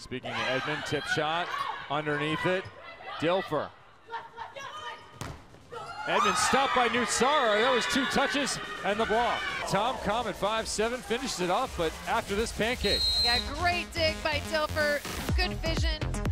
Speaking of Edmond, tip shot, underneath it, Dilfer. Edmond stopped by Nootsara. That was 2 touches and the block. Tomkom at 5'7" finishes it off, but after this pancake. Yeah, great dig by Dilfer. Good vision.